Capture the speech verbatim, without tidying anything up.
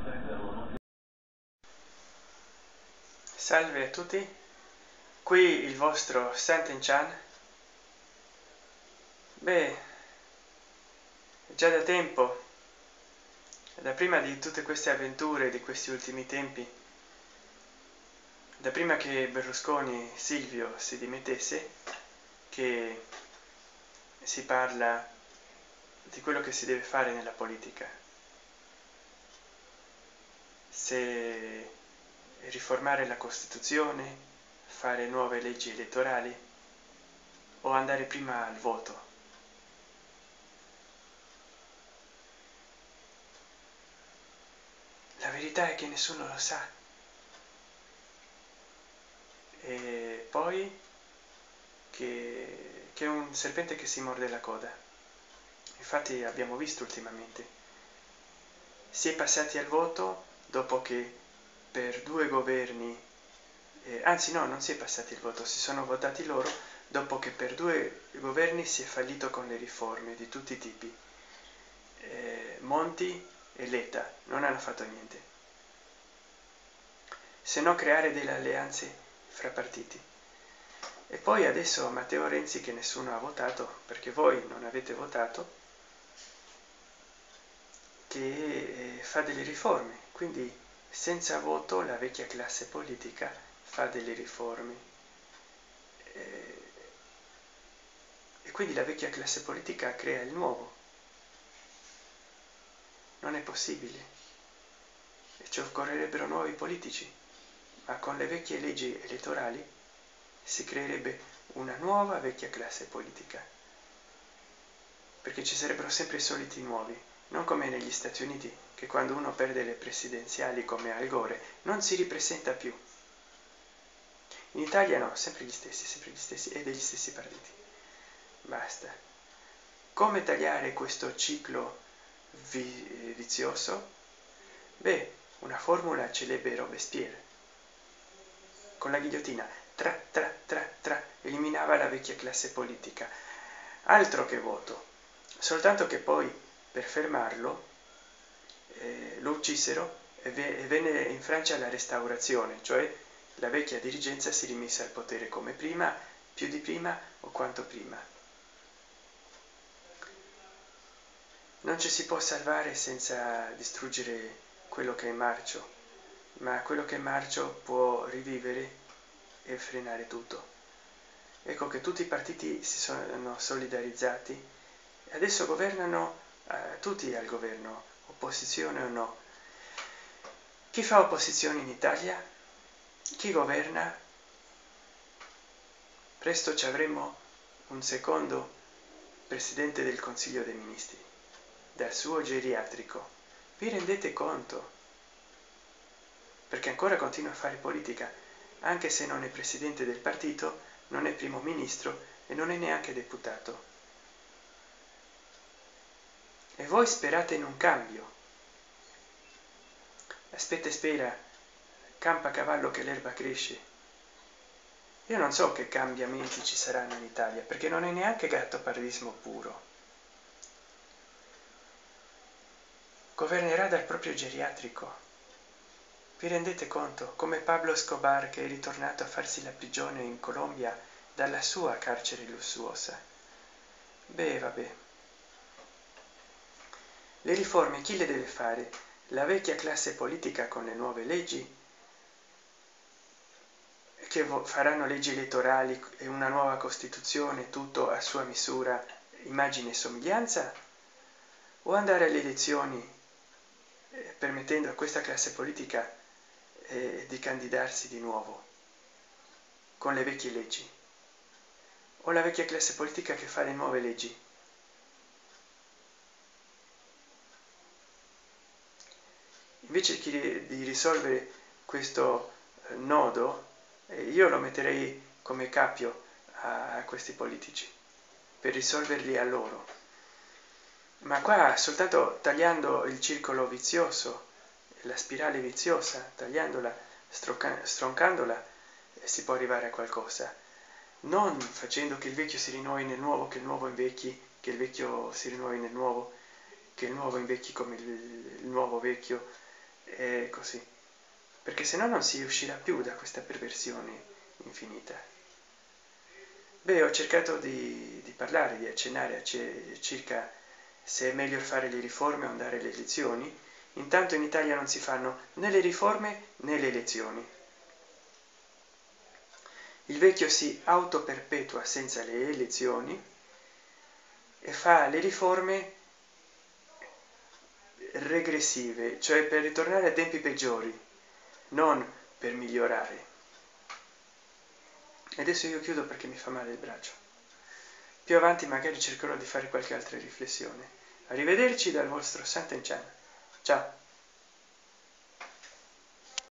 Salve a tutti, qui il vostro Santen Chan. Beh, già da tempo, da prima di tutte queste avventure di questi ultimi tempi, da prima che Berlusconi Silvio si dimettesse, che si parla di quello che si deve fare nella politica, se riformare la Costituzione, fare nuove leggi elettorali o andare prima al voto. La verità è che nessuno lo sa. E poi che, che è un serpente che si morde la coda. Infatti abbiamo visto ultimamente, si è passati al voto dopo che per due governi, eh, anzi no, non si è passati il voto, si sono votati loro dopo che per due governi si è fallito con le riforme di tutti i tipi. eh, Monti e Letta non hanno fatto niente, se no creare delle alleanze fra partiti. E poi adesso Matteo Renzi, che nessuno ha votato perché voi non avete votato, che eh, fa delle riforme, quindi senza voto la vecchia classe politica fa delle riforme eh, e quindi la vecchia classe politica crea il nuovo. Non è possibile, e ci occorrerebbero nuovi politici, ma con le vecchie leggi elettorali si creerebbe una nuova vecchia classe politica, perché ci sarebbero sempre i soliti nuovi, non come negli Stati Uniti, che quando uno perde le presidenziali come Al Gore non si ripresenta più. In Italia no, sempre gli stessi, sempre gli stessi e degli stessi partiti. Basta. Come tagliare questo ciclo vi vizioso? Beh, una formula ce l'ebbe Robespierre. Con la ghigliottina, tra tra tra tra, eliminava la vecchia classe politica. Altro che voto. Soltanto che poi, per fermarlo, eh, lo uccisero e, ve e venne in Francia la restaurazione, cioè la vecchia dirigenza si rimise al potere come prima, più di prima o quanto prima. Non ci si può salvare senza distruggere quello che è marcio, ma quello che è marcio può rivivere e frenare tutto. Ecco che tutti i partiti si sono solidarizzati e adesso governano eh, tutti al governo, opposizione o no. Chi fa opposizione in Italia? Chi governa? Presto ci avremo un secondo presidente del Consiglio dei Ministri, dal suo geriatrico. Vi rendete conto? Perché ancora continua a fare politica, anche se non è presidente del partito, non è primo ministro e non è neanche deputato. E voi sperate in un cambio. Aspetta e spera, campa cavallo che l'erba cresce. Io non so che cambiamenti ci saranno in Italia, perché non è neanche gattopartismo puro. Governerà dal proprio geriatrico. Vi rendete conto? Come Pablo Escobar, che è ritornato a farsi la prigione in Colombia dalla sua carcere lussuosa. Beh, vabbè. Le riforme chi le deve fare? La vecchia classe politica con le nuove leggi, che faranno leggi elettorali e una nuova Costituzione, tutto a sua misura, immagine e somiglianza? O andare alle elezioni eh, permettendo a questa classe politica eh, di candidarsi di nuovo con le vecchie leggi? O la vecchia classe politica che fa le nuove leggi? Invece di risolvere questo nodo, io lo metterei come cappio a questi politici per risolverli a loro. Ma qua soltanto tagliando il circolo vizioso, la spirale viziosa, tagliandola, stroncandola, si può arrivare a qualcosa. Non facendo che il vecchio si rinnovi nel nuovo, che il nuovo invecchi, che il vecchio si rinnovi nel nuovo, che il nuovo invecchi come il, il nuovo vecchio, è così, perché se no non si uscirà più da questa perversione infinita. Beh, ho cercato di, di parlare, di accennare a ce, circa se è meglio fare le riforme o andare alle elezioni. Intanto in Italia non si fanno né le riforme né le elezioni. Il vecchio si autoperpetua senza le elezioni e fa le riforme regressive, cioè per ritornare a tempi peggiori, non per migliorare. E adesso io chiudo perché mi fa male il braccio. Più avanti magari cercherò di fare qualche altra riflessione. Arrivederci dal vostro Sant'Enchan. Ciao.